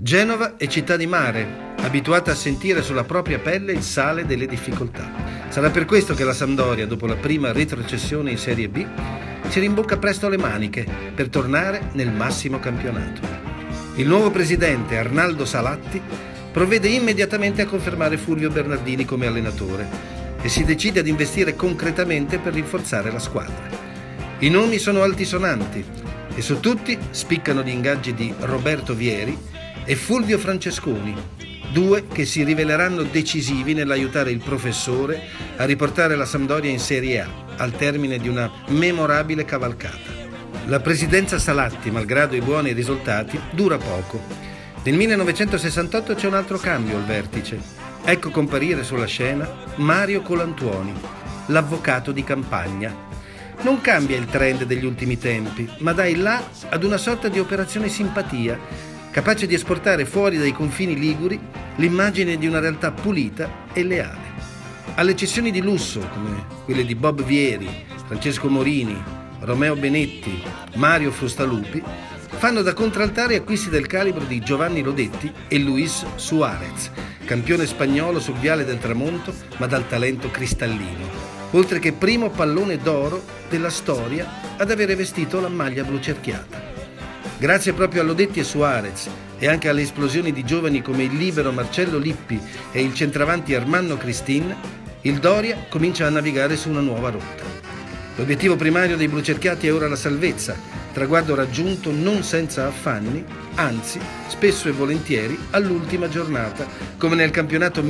Genova è città di mare, abituata a sentire sulla propria pelle il sale delle difficoltà. Sarà per questo che la Sampdoria, dopo la prima retrocessione in Serie B, si rimbocca presto le maniche per tornare nel massimo campionato. Il nuovo presidente, Arnaldo Salatti, provvede immediatamente a confermare Fulvio Bernardini come allenatore e si decide ad investire concretamente per rinforzare la squadra. I nomi sono altisonanti e su tutti spiccano gli ingaggi di Roberto Vieri e Fulvio Francesconi, due che si riveleranno decisivi nell'aiutare il professore a riportare la Sampdoria in Serie A al termine di una memorabile cavalcata. La presidenza Salatti, malgrado i buoni risultati, dura poco. Nel 1968 c'è un altro cambio al vertice. Ecco comparire sulla scena Mario Colantuoni, l'avvocato di campagna. Non cambia il trend degli ultimi tempi, ma dà il là ad una sorta di operazione simpatia, capace di esportare fuori dai confini liguri l'immagine di una realtà pulita e leale. Alle cessioni di lusso, come quelle di Bob Vieri, Francesco Morini, Romeo Benetti, Mario Frustalupi, fanno da contraltare acquisti del calibro di Giovanni Lodetti e Luis Suarez, campione spagnolo sul viale del tramonto ma dal talento cristallino, oltre che primo pallone d'oro della storia ad avere vestito la maglia blu cerchiata. Grazie proprio a Lodetti e Suarez e anche alle esplosioni di giovani come il libero Marcello Lippi e il centravanti Armando Cristin, il Doria comincia a navigare su una nuova rotta. L'obiettivo primario dei blucerchiati è ora la salvezza, traguardo raggiunto non senza affanni, anzi spesso e volentieri all'ultima giornata, come nel campionato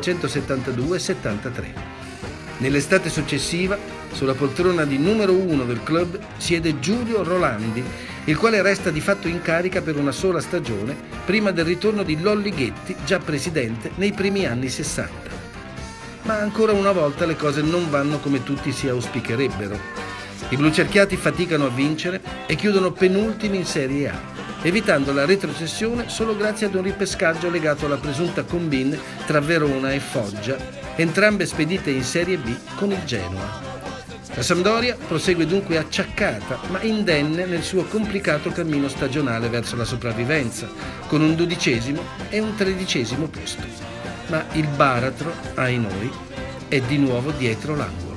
1972-73. Nell'estate successiva, sulla poltrona di numero 1 del club siede Giulio Rolandi, il quale resta di fatto in carica per una sola stagione prima del ritorno di Lolli Ghetti, già presidente nei primi anni 60. Ma ancora una volta le cose non vanno come tutti si auspicherebbero. I blucerchiati faticano a vincere e chiudono penultimi in Serie A, evitando la retrocessione solo grazie ad un ripescaggio legato alla presunta combine tra Verona e Foggia, entrambe spedite in Serie B con il Genoa. La Sampdoria prosegue dunque acciaccata ma indenne nel suo complicato cammino stagionale verso la sopravvivenza, con un 12° e un 13° posto. Ma il baratro, ai noi, è di nuovo dietro l'angolo.